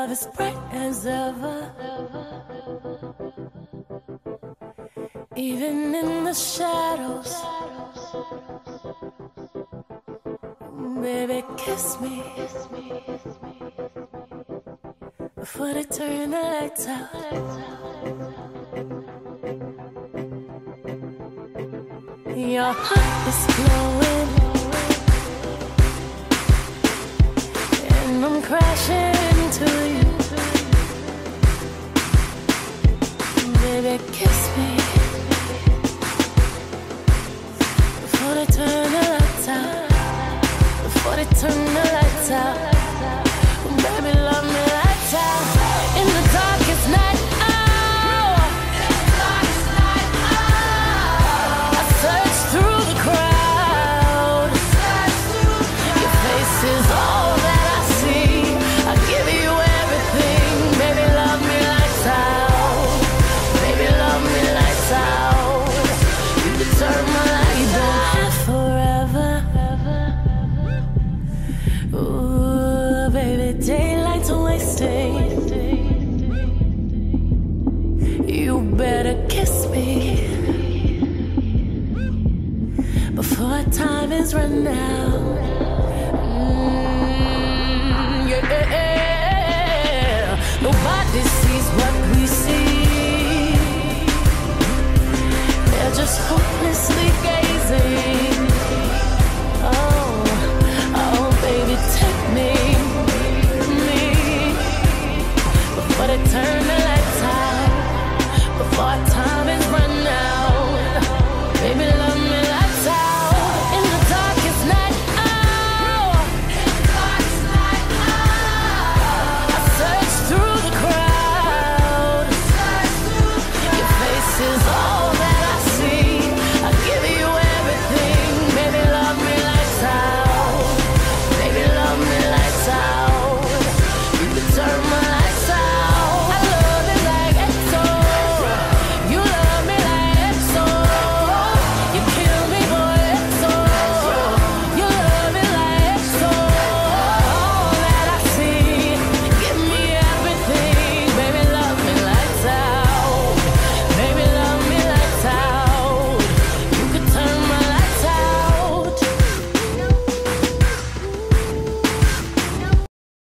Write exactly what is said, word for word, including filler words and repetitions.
love is bright as ever. Even in the shadows, baby, kiss me before they turn the lights out. Your heart is glowing, and I'm crashing into you. Baby, kiss me before they turn the lights out. Before they turn the lights out. Baby, love me lights out. In the darkest night, oh, in the darkest night, oh, I search through the crowd. Your face is all that I see. I give you everything. Baby, love me lights out. Baby, love me lights out. You can turn my lights out forever. Ooh, baby, daylight's wasting. You better kiss me before time is run out. Mm.